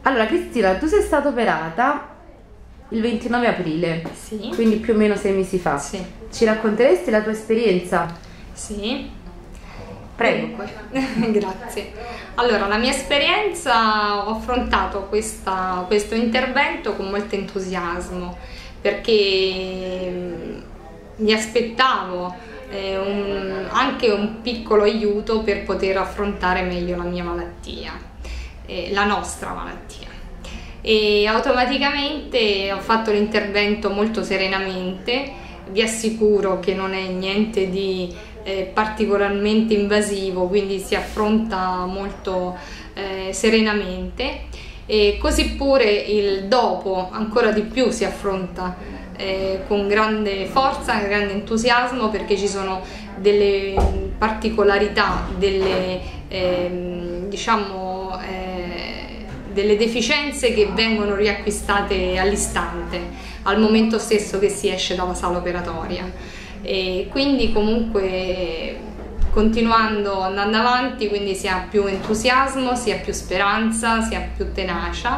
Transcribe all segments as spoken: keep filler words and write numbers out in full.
Allora Cristina, tu sei stata operata il ventinove aprile, Sì. quindi più o meno sei mesi fa. Sì. Ci racconteresti la tua esperienza? Sì. Prego. Dunque, grazie. Allora, la mia esperienza, ho affrontato questa, questo intervento con molto entusiasmo, perché mi aspettavo eh, un, anche un piccolo aiuto per poter affrontare meglio la mia malattia, eh, la nostra malattia. E automaticamente ho fatto l'intervento molto serenamente. Vi assicuro che non è niente di eh, particolarmente invasivo, quindi si affronta molto eh, serenamente, e così pure il dopo ancora di più si affronta eh, con grande forza, grande entusiasmo, perché ci sono delle particolarità, delle eh, diciamo eh, delle deficienze che vengono riacquistate all'istante, al momento stesso che si esce dalla sala operatoria. E quindi comunque continuando, andando avanti, quindi si ha più entusiasmo, si ha più speranza, si ha più tenacia,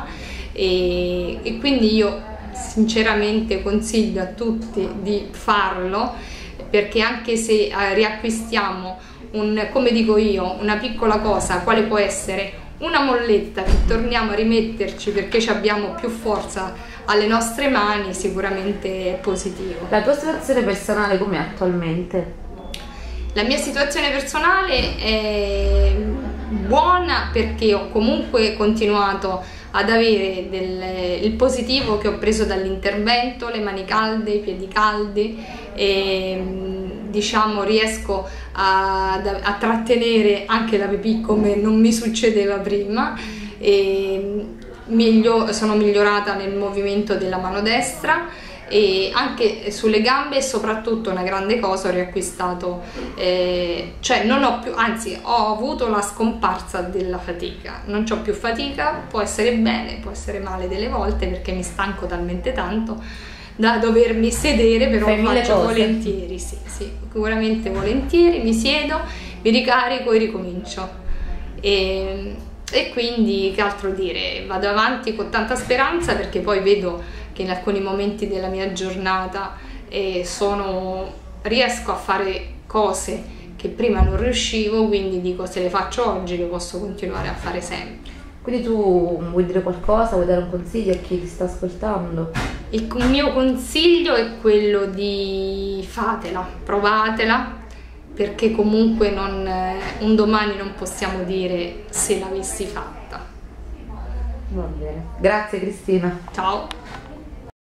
e, e quindi io sinceramente consiglio a tutti di farlo, perché anche se eh, riacquistiamo un, come dico io, una piccola cosa, quale può essere una molletta, che torniamo a rimetterci perché abbiamo più forza alle nostre mani, sicuramente è positivo. La tua situazione personale com'è attualmente? La mia situazione personale è buona, perché ho comunque continuato ad avere del, il positivo che ho preso dall'intervento, le mani calde, i piedi caldi, e diciamo riesco a, a trattenere anche la pipì come non mi succedeva prima, e miglio, sono migliorata nel movimento della mano destra, e anche sulle gambe, e soprattutto una grande cosa, ho riacquistato, eh, cioè non ho più, anzi ho avuto la scomparsa della fatica, non ho più fatica. Può essere bene, può essere male delle volte, perché mi stanco talmente tanto da dovermi sedere, però Fai lo mille faccio cose. volentieri, sì, sì, sicuramente volentieri, mi siedo, mi ricarico e ricomincio. E, e quindi che altro dire, vado avanti con tanta speranza, perché poi vedo che in alcuni momenti della mia giornata eh, sono, riesco a fare cose che prima non riuscivo, quindi dico, se le faccio oggi le posso continuare a fare sempre. Quindi tu vuoi dire qualcosa, vuoi dare un consiglio a chi ti sta ascoltando? Il mio consiglio è quello di fatela, provatela, perché comunque non, un domani non possiamo dire se l'avessi fatta. Va bene. Grazie Cristina. Ciao!